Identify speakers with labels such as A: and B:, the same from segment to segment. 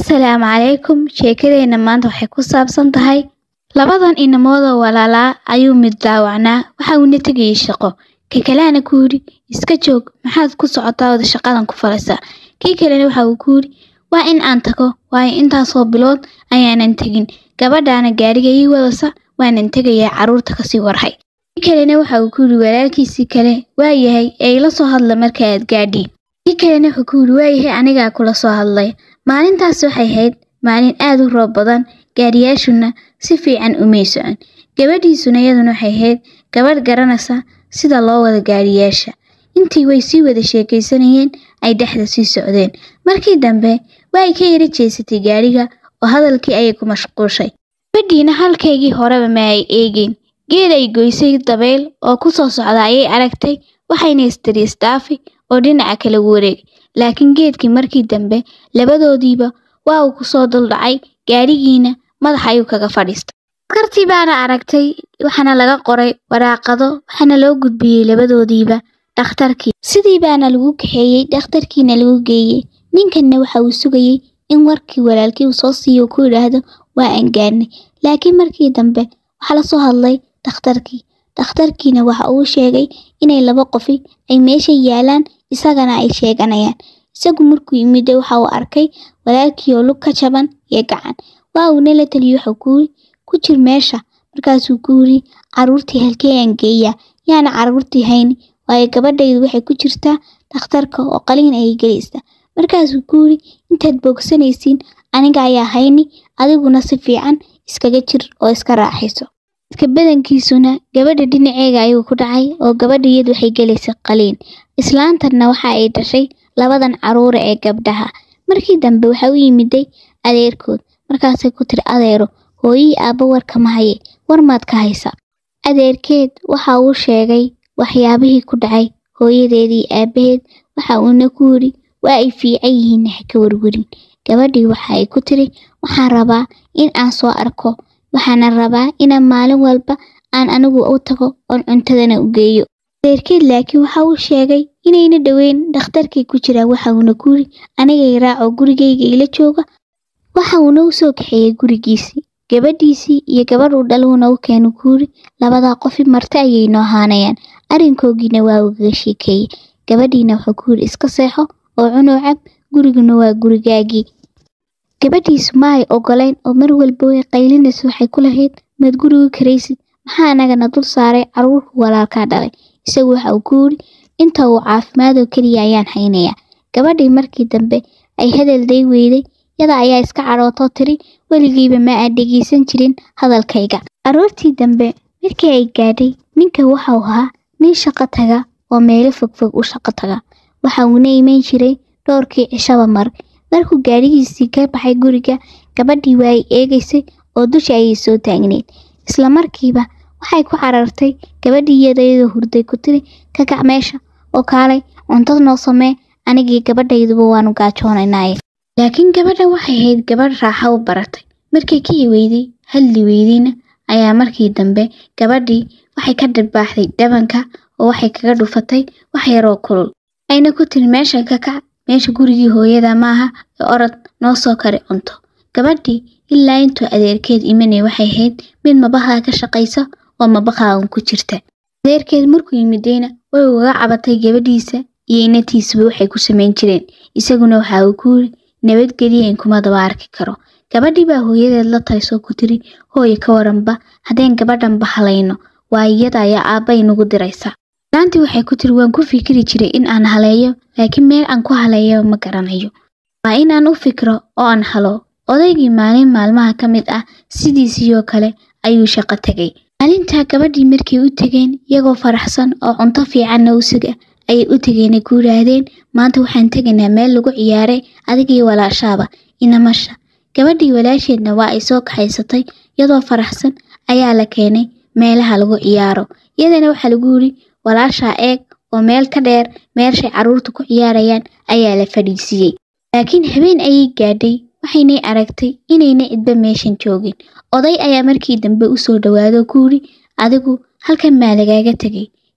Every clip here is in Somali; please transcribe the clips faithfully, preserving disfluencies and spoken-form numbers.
A: Assalaamu calaykum. Sheekadeenna maanta waxay ku saabsan tahay labadan inamood oo walaalaa ayuu mid daawacnaa waxa uu na tegayay shaqo. Ka kalena ku yiri iska joog maxaad ku socotaa wada shaqadan ku falaysaa. Kii kalena waxa uu ku yiri waa in aan tago waa intaas oo bilood ayaanan tagin. Gabadhaana gaariga ii wadasa waanan tagayaa caruurta ka sii warhay. Kii kalena waxa uu ku yiri walaalkiisii kale waa yahay ee ila soo hadla marka aad gaadhi. Kii kalena waxa ku yiri waa yahay aniga kula soo hadlay. Maalintaas waxay ahayd maalin aad u roob badan gaariyaashuna si fiican u meeshaan. Gabadhiisuna iyaduna waxay ahayd gabadh garanaysa sida loo wada gaariyaasha. Intii way sii wada sheekaysanayeen ay dhaxda sii socdeen. Markii dambe way ka yiri jeesatay gaariga oo hadalkii ay ku mashquushay. Gabadhiina halkeegii horeba ma ay eegin. Geed ay goysay dabeel oo ku soo socda ayay aragtay waxayna istiriis dhaafi oo dhinaca kale wareeg. Laakiin geedkii markii dambe labadoodiiba waa uu ku soo dul dhacay gaarigiina madaxa ayuu kaga fadhiistay. Kartii baana aragtay waxana laga qoray waraaqado waxana loo gudbiyay labadoodiiba dhakhtarkii. Sidii baana lagu kaxeeyay dhakhtarkiina lagu geeyay. Ninkanna waxa uu sugayay in warkii walaalkii uu soo siiyo ku yiraahdo waa aan gaarnay. Laakiin markii dambe waxa la soo hadlay dhakhtarkii. Dhakhtarkiina waxa uu sheegay inay laba qof ay meesha yaalaan isagana ay sheeganayaan. Isagu markuu yimid waxa uu arkay walaalkii oo lug ka jaban iyo gacan. Waa uu nala taliyo waxa uu ku jir meesha markaasuu ku yiri caruurtii halkee aan geeyaa yaana caruurtii hayn way gabadhaydu waxay ku jirtaa dhakhtarka oo qaliin ay galaysa. Markaasuu ku yiri intaad bogsanaysiin aniga ayaa hayni adiguna si fiican iskaga jir oo iska raaxayso. Dadka badankiisuna gabadha dhinaceega ayuu ku dhacay oo gabadhiyadu waxay galaysaa qaliin. Islaantarna waxa ay dhashay labadan caruur ee gabdhaha. Markii dambe waxa uu yimiday adeerkood markaasay ku tiri adeero hooyii aaba warka ma haye war maad ka haysa. Adeerkeed waxa uu sheegay waxyaabihii ku dhacay hooyadeedii aabaheed waxa uuna ku yiri waa ay fiican yihiin ka warwarin. Gabadhii waxa ay ku tiri waxaan rabaa in aan soo arko waxaana rabaa inaan maalin walba aan anigu u tago oo cuntadana u geeyo. Adeerkeed laakiin waxa uu sheegay inayna dhaweyn dhakhtarkii ku jira waxa uuna ku yiri aniga raaco gurigayga ila jooga. Waxa uu noo soo kaxeeyay gurigiisii. Gabadhiisii iyo gabadh uu dhaluuna u keenay ku yiri labada qof marti ayay noo haanayaan. Arinkoogiina waa uga sheekeeyay. Gabadhiina waxa ku yiri iska seexo oo cuno cab guriguna waa gurigaagii. Gabadhiisu ma ay ogoleen oo mar walba way qaylinayso waxay ku lahayd mad guriga karaysid maxaa anagana dul saaray caruur walaalka dhalay. Isagu waxa uu ku yiri inta uu caafimaad oo kaliya ayaan haynayaa. Gabadhii markii dambe ay hadal day weyday yada ayaa iska carooto tiri waligiiba ma aan dhageysan jirin hadalkayga. Caruurtii dambe markii ay gaadhay ninka waxa uu ahaa nin shaqo taga oo meel fogfog u shaqo taga. Waxa uu neeymay jiray dhowrkii cishaba mar. Markuu gaarigiisii ka baxay guriga gabadhii way eegaysay oo dusha ay soo taagneed. Isla markiiba waxay ku carartay gabadhii iyadoo hurday ku tiri ka kac meesha oo kaalay cunto noo samee anigii gabadhayduba waanu gaajoonaynaa. Laakiin gabadha waxay ahayd gabadh raaxo u baratay. Markii kii weyday hadli weydina ayaa markii dambe gabadhii waxay ka dharbaaxday dhabanka oo waxay kaga dhufatay wax yar oo kulul. Ayna ku tiri meesha ka kac meesha gurigii hooyada maaha ee orod noo soo kari cunto. Gabadhii ilaa intuu adeerkeed imanay waxay ahayd mid mabaha ka shaqaysa oo mabaha ku jirta. Adeerkeed markuu yimidayna way uga cabatay gabadhiisa iyo inatiisba waxay ku sameyn jireen. Isaguna waxa uu ku yiri nabadgeliyo in kuma daba arki karo. Gabadhii baa hooyadeed la taysoo ku tiri hooyo ka waranba hadeen gabadhan bahalayno waa iyada ayaa aabay nagu diraysa. Laantii waxay ku tiri waan ku fikiri jiray in aan haleeyo laakiin meel aan ku haleeyo ma garanayo. Waa in aan u fikro oo aan halo. Odaygii maalin maalmaha ka mid ah sidiisii oo kale ayuu shaqo tagay. Maalinta gabadhii markii u tageen iyagoo faraxsan oo cunto fiican u suga ay u tageen ku yiraahdeen maanta waxaan tagaynaa meel lagu ciyaaray adigii walaashaaba inamasha. Gabadhii walaasheedna waa ay soo kaxaysatay iyadoo faraxsan ayaa la keenay meelaha lagu ciyaaro. Iyadana waxa lagu yiri walaasha eeg oo meel ka dheer meesha caruurtu ku ciyaarayaan ayaa la fadhiisiyay. Laakiin habeen ayay gaadhay waxayna aragtay inayna idba meeshan joogin. Oday ayaa markii dambe u soo dhawaado ku yiri adigu halkan ma lagaaga tagay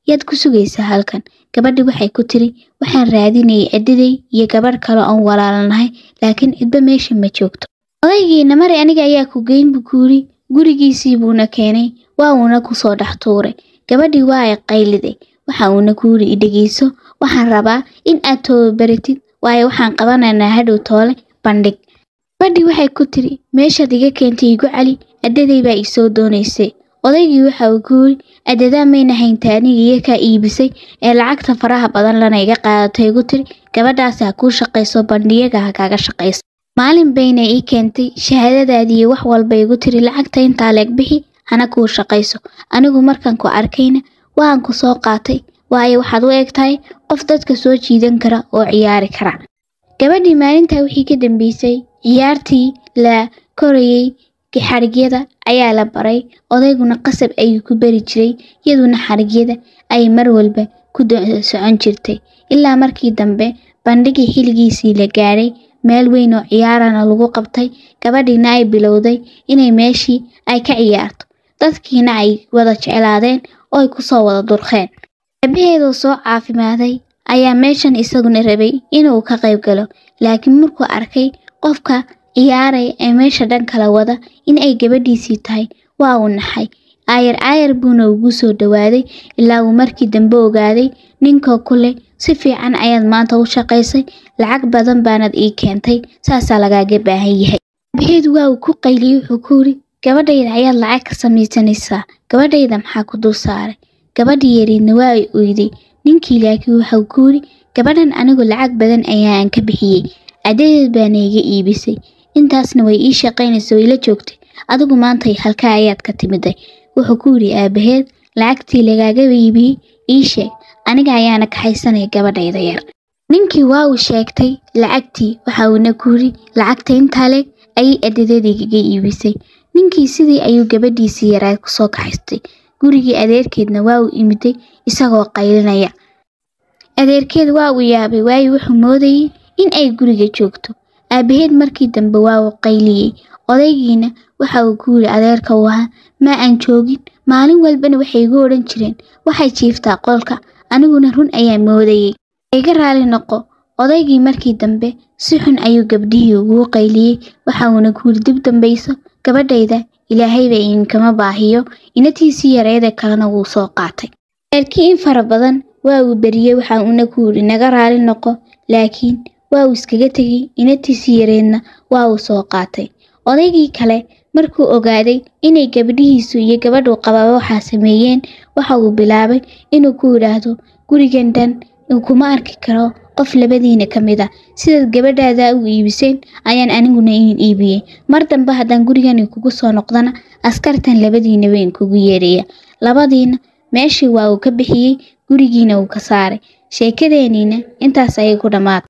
A: yaad ku sugaysaa halkan? Gabadhi waxay ku tiri, waxaan raadinayay edaday iyo gabadh kale oo walaalanahay, laakiin cidba meesha ma joogto. Odaygiina mari aniga ayaa ku geyn buu ku yiri, gurigiisii buuna keenay, waa uuna ku soo dhex tuuray. Gabadhi waa ay qayliday, waxa uuna ku yiri idhageyso, waxaan rabaa in aad tababaratid, waayo waxaan qabanaynaa hadhow toole bandhig. Gabadhi waxay ku tiri, meeshaad iga keentay igu cali, edaday baa i soo doonaysay. Odaygii waxa uu ku yiri, edadaa mayna haynta aniga iyo ka iibisay ee lacagta faraha badan lana iga qaadatay igu tiri, gabadhaas ha ku shaqayso bandhiyaga ha kaaga shaqayso. Maalin bayna ii keentay shahaadadaadii iyo wax walba igu tiri, lacagta intaa leeg bixi hana ku shaqayso. Anigu markaan ku arkayna waan ku soo qaatay, waayo waxaad u egtahay qof dadka soo jiidan kara oo ciyaari kara. Gabadhii maalinta wixii ka dambeysay ciyaartii la korayay xarigyada ayaa la baray, odayguna qasab ayuu ku bari jiray, iyaduna xarigyada ay mar walba ku socon jirtay. Ilaa markii dambe bandhigii xiligiisii la gaaray, meel weyn oo ciyaarana lagu qabtay, gabadhiina ay bilowday inay meeshii ay ka ciyaarto. Dadkiina ay wada jeclaadeen oo ay ku soo wada durqeen. Aabaheedu soo caafimaaday ayaa meeshan isaguna rabay inuu ka qayb galo, laakiin markuu arkay qofka ciyaaray ee meesha dhan kala wada in ay gabadhiisii tahay, waa uu naxay. Aayar aayar buuna ugu soo dhawaaday ilaa uu markii dambe ogaaday ninka kule si fiican ayaad maanta u shaqaysay, lacag badan baanad ii keentay, saasaa lagaaga baahan yahay. Aabaheedu waa uu ku qayliyay, wuxuu ku yiri, gabadhayda ayaad lacag ka samaysanaysaa, gabadhayda maxaa ku dul saaray? Gabadhii yariidna waa ay oyday. Ninkii laakiin waxa uu ku yiri, gabadhan anigu lacag badan ayaan ka bixiyay, edadeed baana iga iibisay, intaasna way ii shaqaynaysaa way la joogtay, adigu maanta halka ayaad ka timiday. Wuxuu ku yiri aabaheed, lacagtii lagaaga iibiyay ii sheeg, aniga ayaana ka haysanay gabadhayda yar. Ninkii waa uu sheegtay lacagtii, waxa uuna ku yiri, lacagta intaa leeg ayay edadeed iga iibisay. Ninkii sidii ayuu gabadhiisii yarayd ku soo kaxaystay. Gurigii adeerkeedna waa uu imiday isagoo qaylinaya. Adeerkeed waa uu yaabay, waayo wuxuu moodayay in ay guriga joogto. Aabaheed markii dambe waa uu qayliyay. Odaygiina waxa uu ku yiri adeerka waa ma aan joogin, maalin walbana waxay igu oran jireen waxay jiiftaa qolka, aniguna run ayaa moodayay. Iga raali noqo. Odaygii markii dambe si xun ayuu gabdhihii ugu qayliyay, waxa uuna ku yiri dib dambayso, gabadhayda Ilaahay baa iinkama baahiyo, inatiisii yareeda kalena wuu soo qaatay. Adeerkii in fara badan waa uu bariyay, waxa uuna ku yiri naga raali noqo, laakiin waa uu iskaga tegay, inatiisii yareedna waa uu soo qaatay. Odaygii kale markuu ogaaday inay gabadhiisu iyo gabadhu qababa waxa sameeyeen, waxa uu bilaabay inuu ku yiraahdo gurigan dhan uu kuma arki karo qof labadiina kamid ah, sida gabadhaada u iibiseen ayaan aniguna in iibiyay. Mar dambe haddaan gurigan kugu soo noqdana askartan labadiina weyn kugu yeeraya. Labadiina meeshii waa uu ka bixiyay, gurigiina uu ka saaray. Sheekadeeniina intaas ayay ku dhamaatay.